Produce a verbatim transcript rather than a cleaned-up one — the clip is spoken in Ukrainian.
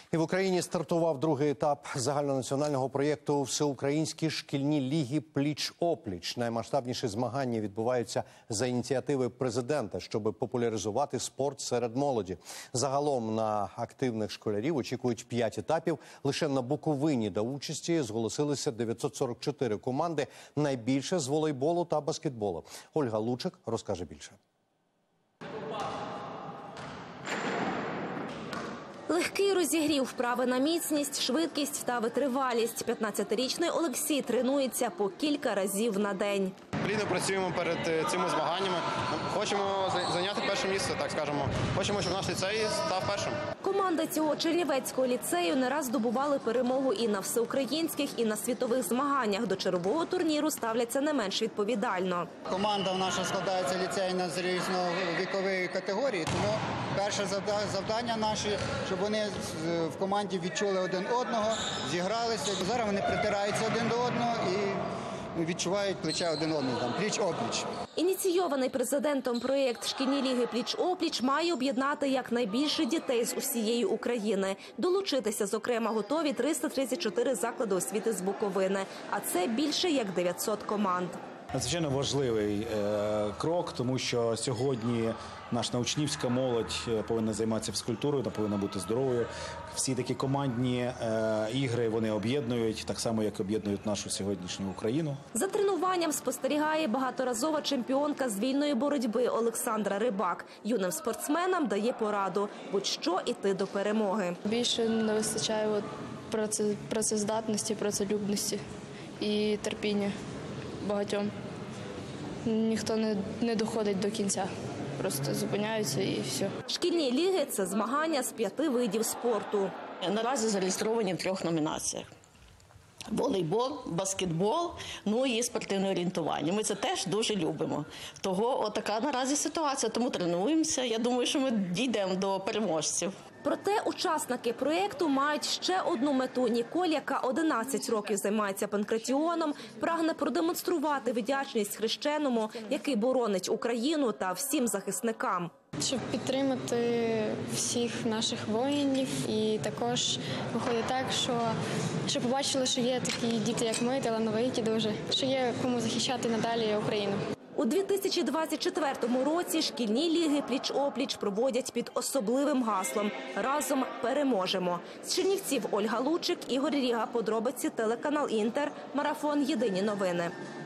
І в Україні стартував другий етап загальнонаціонального проєкту «Всеукраїнські шкільні ліги пліч-опліч». Наймасштабніші змагання відбуваються за ініціативи президента, щоб популяризувати спорт серед молоді. Загалом на активних школярів очікують п'ять етапів. Лише на Буковині до участі зголосилися дев'ятсот сорок чотири команди, найбільше з волейболу та баскетболу. Ольга Лучик розкаже більше. Легкий розігрів, вправи на міцність, швидкість та витривалість. п'ятнадцятирічний Олексій тренується по кілька разів на день. Плідно працюємо перед цими змаганнями. Хочемо зайняти перше місце, так скажемо. Хочемо, щоб наш ліцей став першим. Команда цього чернівецького ліцею не раз здобували перемогу і на всеукраїнських, і на світових змаганнях. До чергового турніру ставляться не менш відповідально. Команда наша складається ліцейна з різновікової категорії, тому перше завдання наше, щоб вони в команді відчули один одного, зігралися. Зараз вони притираються один до одного і відчувають плече один одного, там, пліч-опліч. Ініційований президентом проєкт «Шкільні ліги пліч-опліч» має об'єднати якнайбільше дітей з усієї України. Долучитися, зокрема, готові триста тридцять чотири заклади освіти з Буковини, а це більше як дев'ятсот команд. Надзвичайно важливий е, крок, тому що сьогодні наша учнівська молодь повинна займатися фізкультурою, та повинна бути здоровою. Всі такі командні е, ігри вони об'єднують, так само, як об'єднують нашу сьогоднішню Україну. За тренуванням спостерігає багаторазова чемпіонка з вільної боротьби Олександра Рибак. Юним спортсменам дає пораду – будь-що йти до перемоги. Більше не вистачає от, працездатності, працелюбності і терпіння. Багатьом. Ніхто не, не доходить до кінця. Просто зупиняються і все. Шкільні ліги – це змагання з п'яти видів спорту. Наразі зареєстровані в трьох номінаціях. Волейбол, баскетбол, ну і спортивне орієнтування. Ми це теж дуже любимо. Того отака наразі ситуація, тому тренуємося. Я думаю, що ми дійдемо до переможців. Проте учасники проєкту мають ще одну мету. Ніколь, яка одинадцять років займається панкратіоном, прагне продемонструвати вдячність хрещеному, який боронить Україну та всім захисникам. Щоб підтримати всіх наших воїнів, і також виходить так, що, що побачили, що є такі діти, як ми, талановиті дуже, що є кому захищати надалі Україну. У дві тисячі двадцять четвертому році шкільні ліги пліч-опліч проводять під особливим гаслом «Разом переможемо». З Чернівців Ольга Лучик, Ігор Ріга, подробиці, телеканал «Інтер», марафон «Єдині новини».